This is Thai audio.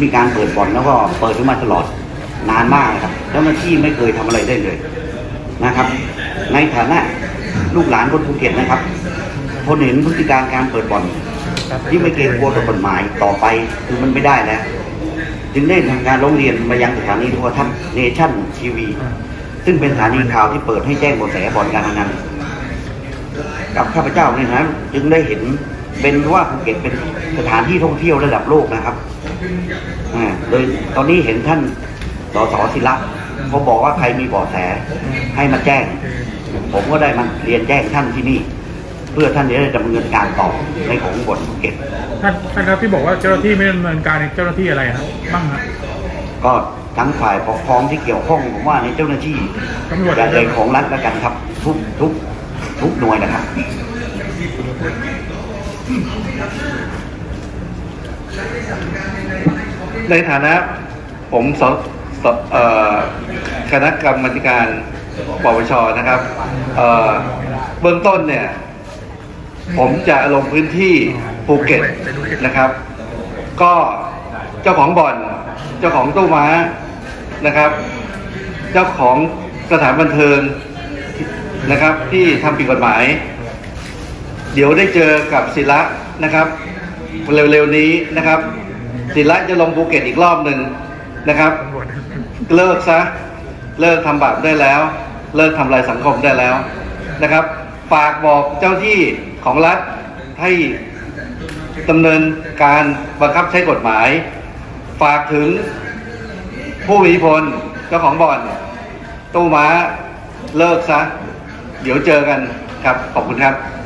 มีการเปิดบ่อนแล้วก็เปิดขึ้นมาตลอดนานมากครับเจ้าหน้าที่ไม่เคยทำอะไรได้เลยนะครับในฐานะลูกหลานคนภูเก็ตนะครับพอเห็นพฤติการเปิดบ่อนที่ไม่เกรงกลัวต่อกฎหมายต่อไปคือมันไม่ได้แล้วจึงได้ทำการร้องเรียนมายังสถานีโทรทัศน์เนชั่นทีวีซึ่งเป็นสถานีข่าวที่เปิดให้แจ้งเบาะแสบ่อนการพนันกับข้าพเจ้าเนี่ยนะจึงได้เห็นเป็นว่าภูเก็ตเป็นสถานที่ท่องเที่ยวระดับโลกนะครับโดยตอนนี้เห็นท่านสสศิระเขาบอกว่าใครมีเบาะแสให้มาแจ้งผมก็ได้มาเรียนแจ้งท่านที่นี่เพื่อท่านจะได้ดำเนินการต่อในของบ่อนภูเก็ตท่านครับที่บอกว่าเจ้าหน้าที่ไม่ดำเนินการในเจ้าหน้าที่อะไรครับบ้างครับก็ทั้งฝ่ายปกครองที่เกี่ยวข้องผมว่าในเจ้าหน้าที่การเงินของรัฐและกันครับทุกหน่วยนะครับในฐานะผมคณะกรรมการปปชนะครับเบื้องต้นเนี่ยผมจะลงพื้นที่ภูเก็ตนะครับก็เจ้าของบ่อนเจ้าของตู้ม้านะครับเจ้าของสถานบันเทิงนะครับที่ทำผิดกฎหมายเดี๋ยวได้เจอกับศิระนะครับเร็วๆนี้นะครับศิระจะลงภูเก็ตอีกรอบหนึ่งนะครับเลิกซะเลิกทำบาปได้แล้วเลิกทำลายสังคมได้แล้วนะครับฝากบอกเจ้าที่ของรัฐให้ดำเนินการบังคับใช้กฎหมายฝากถึงผู้มีอิทธิพลเจ้าของบ่อนตู้ม้าเลิกซะเดี๋ยวเจอกันครับขอบคุณครับ